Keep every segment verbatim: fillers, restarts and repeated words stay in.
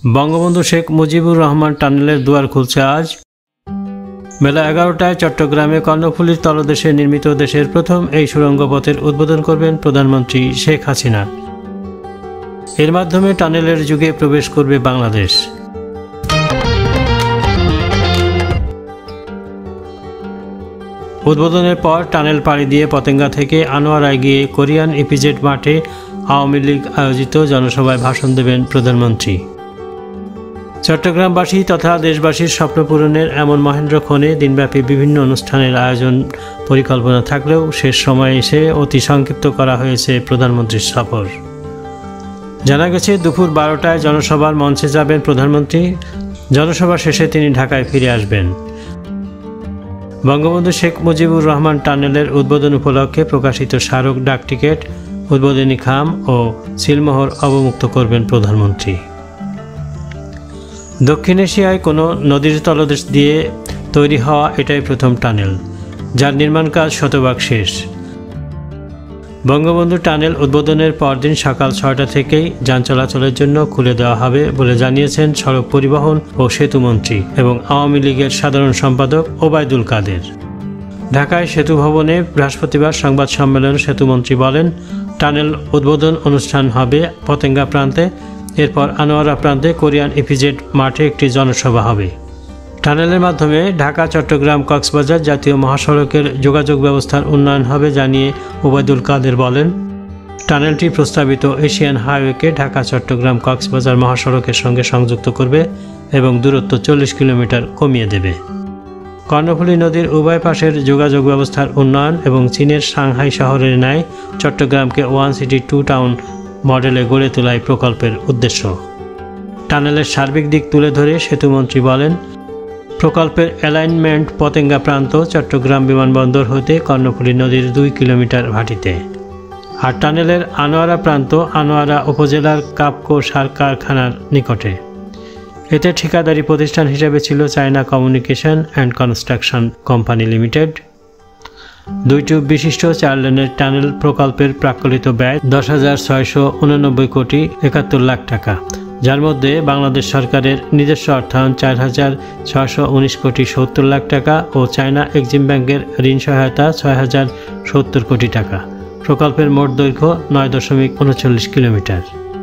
বঙ্গবন্ধু শেখ মুজিবুর রহমান টানেলের দুয়ার খুলছে আজ। বেলা এগারোটায় চট্টগ্রামে কর্ণফুলীর তলদেশে নির্মিত দেশের প্রথম এই সুড়ঙ্গ পথের উদ্বোধন করবেন প্রধানমন্ত্রী শেখ হাসিনা। এর মাধ্যমে টানেলের যুগে প্রবেশ করবে বাংলাদেশ। উদ্বোধনের পর টানেল পাড়ি দিয়ে পতেঙ্গা থেকে আনোয়ারায় গিয়ে কোরিয়ান ইপিজেড মাঠে আওয়ামী লীগ আয়োজিত জনসভায় ভাষণ দেবেন প্রধানমন্ত্রী। চট্টগ্রামবাসী তথা দেশবাসীর স্বপ্ন পূরণের এমন মহেন্দ্রক্ষণে দিনব্যাপী বিভিন্ন অনুষ্ঠানের আয়োজন পরিকল্পনা থাকলেও শেষ সময়ে এসে অতি সংক্ষিপ্ত করা হয়েছে প্রধানমন্ত্রীর সফর। জানা গেছে দুপুর বারোটায় জনসভার মঞ্চে যাবেন প্রধানমন্ত্রী। জনসভা শেষে তিনি ঢাকায় ফিরে আসবেন। বঙ্গবন্ধু শেখ মুজিবুর রহমান টানেলের উদ্বোধন উপলক্ষে প্রকাশিত স্মারক ডাকটিকিট, উদ্বোধনী খাম ও সিলমোহর অবমুক্ত করবেন প্রধানমন্ত্রী। দক্ষিণ এশিয়ায় কোনো নদীর তলদেশ দিয়ে তৈরি হওয়া এটাই প্রথম টানেল, যার নির্মাণ কাজ শতভাগ শেষ। বঙ্গবন্ধু টানেল উদ্বোধনের পরদিন সকাল ছয়টা থেকেই যান চলাচলের জন্য খুলে দেওয়া হবে বলে জানিয়েছেন সড়ক পরিবহন ও সেতুমন্ত্রী এবং আওয়ামী লীগের সাধারণ সম্পাদক ওবায়দুল কাদের। ঢাকায় সেতু ভবনে বৃহস্পতিবার সংবাদ সম্মেলনে সেতুমন্ত্রী বলেন, টানেল উদ্বোধন অনুষ্ঠান হবে পতেঙ্গা প্রান্তে, এরপর আনোয়ারা প্রান্তে কোরিয়ান ইপিজেড মাঠে একটি জনসভা হবে। টানেলের মাধ্যমে ঢাকা চট্টগ্রাম কক্সবাজার জাতীয় মহাসড়কের যোগাযোগ ব্যবস্থার উন্নয়ন হবে জানিয়ে ওবায়দুল কাদের বলেন, টানেলটি প্রস্তাবিত এশিয়ান হাইওয়েকে ঢাকা চট্টগ্রাম কক্সবাজার মহাসড়কের সঙ্গে সংযুক্ত করবে এবং দূরত্ব চল্লিশ কিলোমিটার কমিয়ে দেবে। কর্ণফুলী নদীর উভয় পাশের যোগাযোগ ব্যবস্থার উন্নয়ন এবং চীনের সাংহাই শহরের ন্যায় চট্টগ্রামকে ওয়ান সিটি টু টাউন মডেলে গড়ে তোলাই প্রকল্পের উদ্দেশ্য। টানেলের সার্বিক দিক তুলে ধরে সেতুমন্ত্রী বলেন, প্রকল্পের অ্যালাইনমেন্ট পতেঙ্গা প্রান্ত চট্টগ্রাম বিমানবন্দর হতে কর্ণফুলী নদীর দুই কিলোমিটার ভাটিতে, আর টানেলের আনোয়ারা প্রান্ত আনোয়ারা উপজেলার কাপকো সার কারখানার নিকটে। এতে ঠিকাদারি প্রতিষ্ঠান হিসেবে ছিল China communication and construction company limited. দুইটি বিশিষ্ট চার লেনের টানেল প্রকল্পের প্রাক্কলিত ব্যয় দশ হাজার ছয়শো উননব্বই কোটি একাত্তর লাখ টাকা, যার মধ্যে বাংলাদেশ সরকারের নিজস্ব অর্থায়ন চার হাজার ছয়শো উনিশ কোটি সত্তর লাখ টাকা ও চায়না এক্সিম ব্যাংকের ঋণ সহায়তা ছয় হাজার সত্তর কোটি টাকা। প্রকল্পের মোট দৈর্ঘ্য নয় দশমিক উনচল্লিশ কিলোমিটার।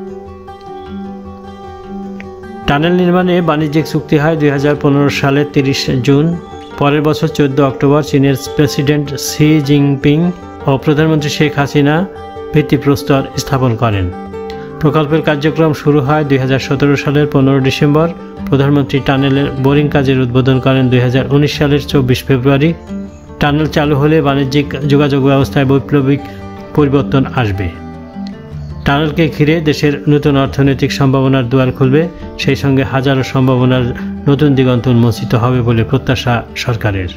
টানেল নির্মাণে বাণিজ্যিক চুক্তি হয় দুই হাজার পনেরো সালের তিরিশ জুন। পরের বছর চোদ্দ অক্টোবর চীনের প্রেসিডেন্ট শি জিনপিং ও প্রধানমন্ত্রী শেখ হাসিনা ভিত্তিপ্রস্তর স্থাপন করেন। প্রকল্পের কার্যক্রম শুরু হয় দুই হাজার সতেরো সালের পনেরো ডিসেম্বর। প্রধানমন্ত্রী টানেলের বোরিং কাজের উদ্বোধন করেন দুই হাজার উনিশ সালের চব্বিশ ফেব্রুয়ারি। টানেল চালু হলে বাণিজ্যিক যোগাযোগ ব্যবস্থায় বৈপ্লবিক পরিবর্তন আসবে। টানেলকে ঘিরে দেশের নতুন অর্থনৈতিক সম্ভাবনার দুয়ার খুলবে, সেই সঙ্গে হাজারো সম্ভাবনার নতুন দিগন্ত উন্মোচিত হবে বলে প্রত্যাশা সরকারের।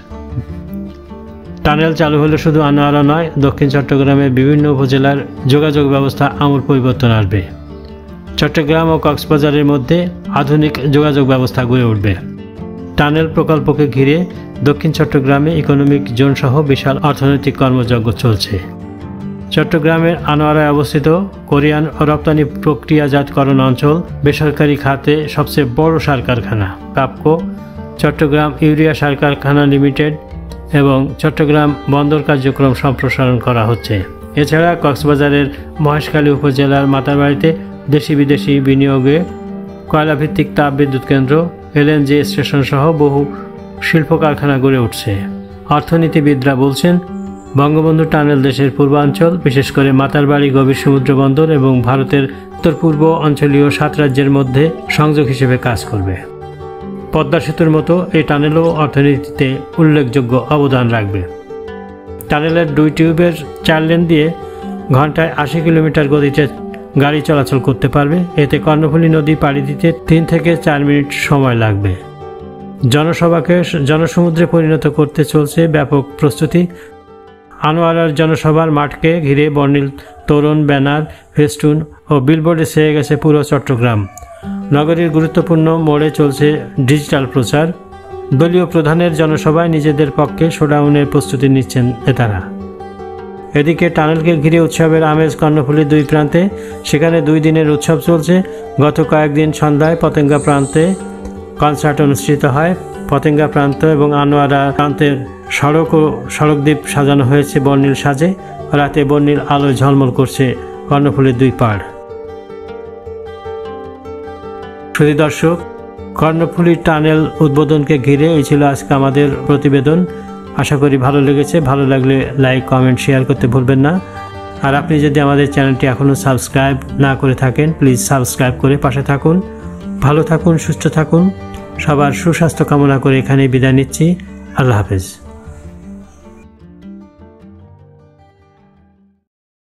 টানেল চালু হলে শুধু আনোয়ারা নয়, দক্ষিণ চট্টগ্রামের বিভিন্ন উপজেলার যোগাযোগ ব্যবস্থা আমূল পরিবর্তন আসবে। চট্টগ্রাম ও কক্সবাজারের মধ্যে আধুনিক যোগাযোগ ব্যবস্থা গড়ে উঠবে। টানেল প্রকল্পকে ঘিরে দক্ষিণ চট্টগ্রামে ইকোনমিক জোন সহ বিশাল অর্থনৈতিক কর্মযজ্ঞ চলছে। চট্টগ্রামের আনোয়ারায় অবস্থিত কোরিয়ান রপ্তানি প্রক্রিয়াজাতকরণ অঞ্চল বেসরকারি খাতে সবচেয়ে বড় সার কারখানা কাপকো, চট্টগ্রাম ইউরিয়া সার কারখানা লিমিটেড এবং চট্টগ্রাম বন্দর কার্যক্রম সম্প্রসারণ করা হচ্ছে। এছাড়া কক্সবাজারের মহেশখালী উপজেলার মাতারবাড়িতে দেশি বিদেশি বিনিয়োগে কয়লাভিত্তিক তাপ বিদ্যুৎ কেন্দ্র, এলএনজি স্টেশন সহ বহু শিল্প কারখানা গড়ে উঠছে। অর্থনীতিবিদরা বলছেন, বঙ্গবন্ধু টানেল দেশের পূর্বাঞ্চল, বিশেষ করে মাতারবাড়ি গভীর সমুদ্র বন্দর এবং ভারতের উত্তর পূর্ব অঞ্চলীয় সাত রাজ্যের মধ্যে সংযোগ হিসেবে কাজ করবে। পদ্মা সেতুর মতো এই টানেলও অর্থনীতিতে উল্লেখযোগ্য অবদান রাখবে। টানেলের দুই টিউবের চার লেন দিয়ে ঘন্টায় আশি কিলোমিটার গতিতে গাড়ি চলাচল করতে পারবে। এতে কর্ণফুলী নদী পাড়ি দিতে তিন থেকে চার মিনিট সময় লাগবে। জনসভাকে জনসমুদ্রে পরিণত করতে চলছে ব্যাপক প্রস্তুতি। আনোয়ারার জনসভার মাঠকে ঘিরে বর্ণিল তোরণ, ব্যানার, ফেস্টুন ও বিলবোর্ডে ছেয়ে গেছে পুরো চট্টগ্রাম। নগরীর গুরুত্বপূর্ণ মোড়ে চলছে ডিজিটাল প্রচার। দলীয় প্রধানের জনসভায় নিজেদের পক্ষে শোডাউনের প্রস্তুতি নিচ্ছেন নেতারা। এদিকে টানেলকে ঘিরে উৎসবের আমেজ কর্ণফুলীর দুই প্রান্তে। সেখানে দুই দিনের উৎসব চলছে। গত কয়েকদিন সন্ধ্যায় পতেঙ্গা প্রান্তে কনসার্ট অনুষ্ঠিত হয়। পতেঙ্গা প্রান্ত এবং আনোয়ারা প্রান্তের সড়ক ও সড়কদ্বীপ সাজানো হয়েছে বর্ণিল সাজে। রাতে বর্ণিল আলো ঝলমল করছে কর্ণফুলীর দুই পাড়। শুধু দর্শক, কর্ণফুলী টানেল উদ্বোধনকে ঘিরে এই ছিল আজকে আমাদের প্রতিবেদন। আশা করি ভালো লেগেছে। ভালো লাগলে লাইক, কমেন্ট, শেয়ার করতে ভুলবেন না। আর আপনি যদি আমাদের চ্যানেলটি এখনও সাবস্ক্রাইব না করে থাকেন, প্লিজ সাবস্ক্রাইব করে পাশে থাকুন। ভালো থাকুন, সুস্থ থাকুন। সবার সুস্বাস্থ্য কামনা করে এখানেই বিদায় নিচ্ছি। আল্লাহ হাফেজ।